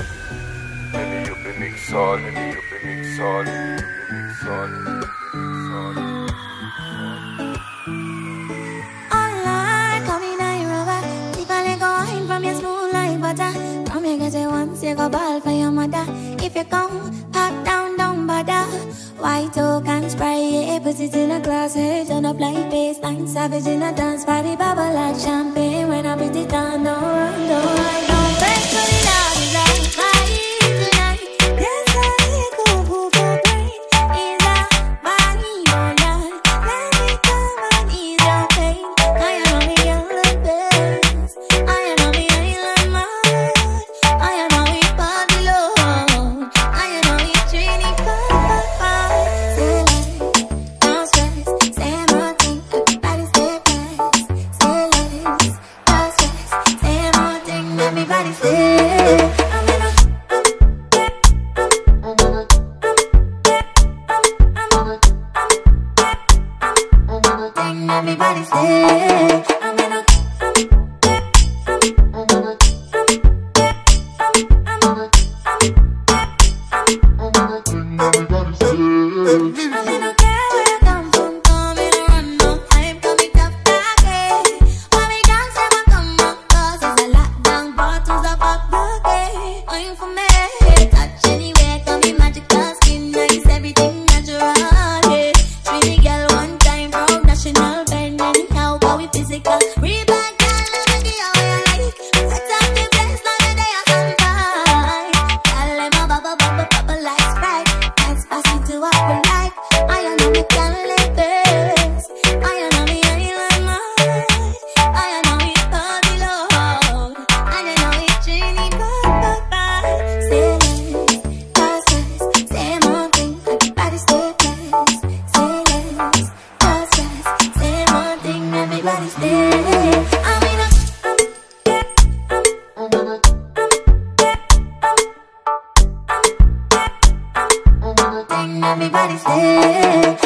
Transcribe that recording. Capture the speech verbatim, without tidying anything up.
Let me up and mix all, let me up and mix all, let me up and mix all, let me up and mix all. Alright, come in a rubber. If I let go in from your smooth like butter, from you get it once, you go ball for your mother. If you come, pop down, don't bother. White oak and spray it, put it in a glass, hey, turn up like baseline. Savage in a dance party, bubble like champagne. When I put it on, don't run, don't run, don't break, put it out, it's out, party tonight. Yes, I go, go, go, brain. Is a body all night. Let me come and ease your pain. I am on the yellow best. I am on the island mud. I am on the body low. I am on the training car. Everybody say, I'm in a, I'm, I'm, I'm, I'm, everybody say, I'm in a, I'm, I'm, everybody say